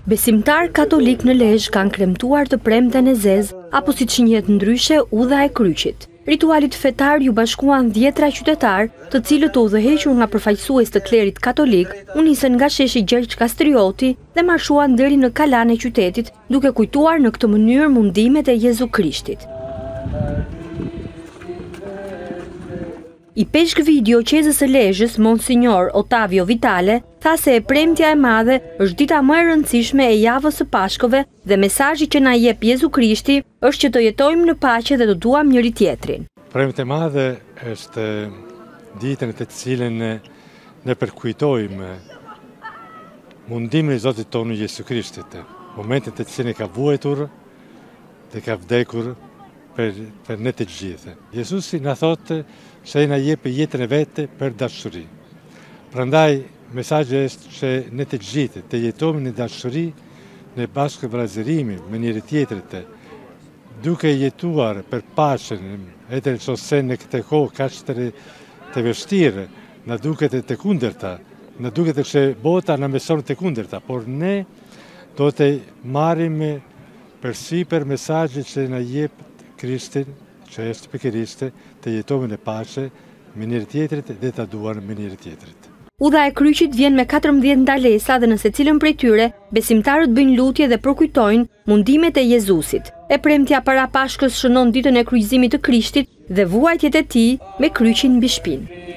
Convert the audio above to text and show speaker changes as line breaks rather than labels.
Besimtar katolik në Lezhë kanë kremtuar të premten e zezë, apo si që njihet ndryshe udha e kryqit. Ritualit fetar ju bashkuan 10 qytetar, të cilët u udhëhequr nga përfaqësues të klerit katolik, u nisën nga sheshi Gjergj Kastrioti dhe marshuan deri në kalan e qytetit, duke kujtuar në këtë mënyrë mundimet e Jezu Krishtit. I peshkvi i dioqezës së Lezhës, Monsignor Ottavio Vitale, tha se e premtja e madhe është dita më e rëndësishme e javës së Pashkëve dhe mesazhi që na jep Jezu Krishti është që të jetojmë në paqe dhe të duam njëri tjetrin.
Premtja e madhe është ditën të cilën ne përkujtojmë mundimin e Zotit tonë Jezu Krishtit, momentin të cilin ka vuajtur dhe ka vdekur për ne të gjithë. Jezusi na thotë se na jep jetën e vetë për dashuri. Prandaj mesazhi është që ne të gjithë të jetojmë në dashuri, në bashkëvëllazërimi me njëri tjetrit, duke jetuar për paqen, edhe nëse në këtë kohë kaq të vështirë, na duket të kundërta, na duket se bota na mëson të kundërta, por ne do të marrim përsipër mesazhin që na jep Krishti, që është pikërisht të jetojmë në paqe me njëri tjetrit dhe të duam me njëri tjetrit.
Udha e kryqit vjen me 14 ndalesa dhe në secilën prej tyre, besimtarët bëjnë lutje dhe përkujtojnë mundimet e Jezusit. E premtja para Pashkës shënon ditën e kryqëzimit të Krishtit dhe vuajtjet e tij me kryqin mbi shpinë.